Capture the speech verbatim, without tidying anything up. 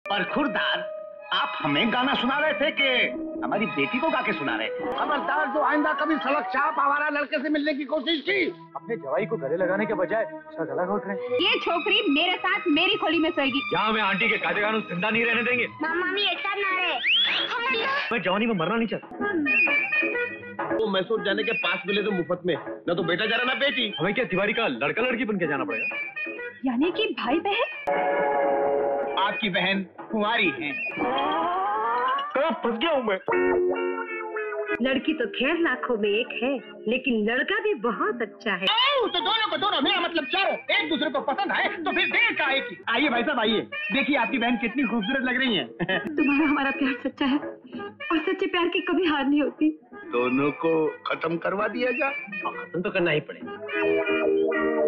और खुरदार, आप हमें गाना सुना रहे थे कि हमारी बेटी को गा के सुना रहे थे? खबरदार, जो आइंदा कभी सड़क चाप आवारा लड़के से मिलने की कोशिश की, अपने जवाई को गले लगाने के बजाय उसका गला घोट रहे हैं। ये छोकरी मेरे साथ मेरी खोली में सोएगी। यहाँ में आंटी के काजे गानों जिंदा नहीं रहने देंगे। मामा भी एक साथ ना रहे। मैं जवानी में मरना नहीं चाहता। तो मैसूर जाने के पास मिले तो मुफ्त में, न तो बेटा जा रहा ना बेटी। हमें क्या तिवारी का लड़का लड़की बन के जाना पड़ेगा? यानी कि भाई बहन? आपकी बहन कुंवारी है। कहाँ फंस गया हूँ मैं? लड़की तो खैर लाखों में एक है, लेकिन लड़का भी बहुत अच्छा है। तो दोनों को दोनों, मेरा मतलब चारों एक दूसरे को पसंद आए तो फिर देर काहे की? आइए भाई साहब आइए, देखिए आपकी बहन कितनी खूबसूरत लग रही है। तुम्हारा हमारा प्यार सच्चा है और सच्चे प्यार की कभी हार नहीं होती। दोनों को खत्म करवा दिया जाए। खत्म तो करना ही पड़ेगा।